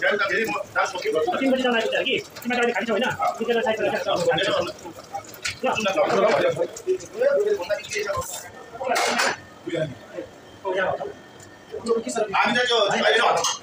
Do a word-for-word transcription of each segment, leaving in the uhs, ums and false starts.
तिन बजी जानु आइपुग्छ कि तिमीको अहिले खाली छ होइन तिमीलाई साइड गरेर हामी चाहिँ त्यो अहिले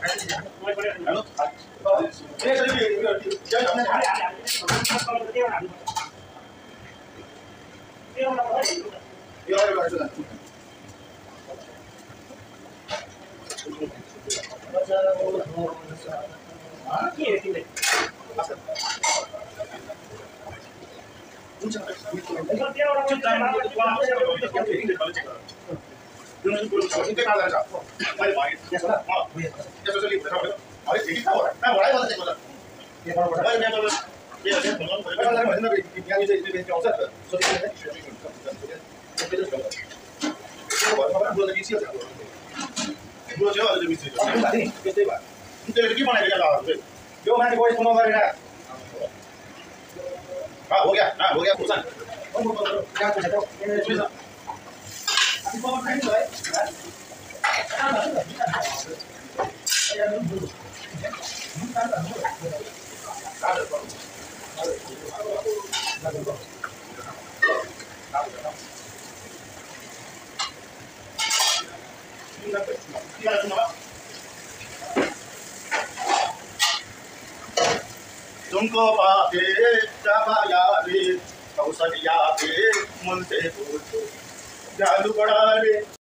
यो माथि गएर फोन गरेर हाँ हो गया हाँ हो गया पूछा क्या पूछा तो तुमको पापे जाया रे कौशल्या पे मन से जादू बड़ा रे।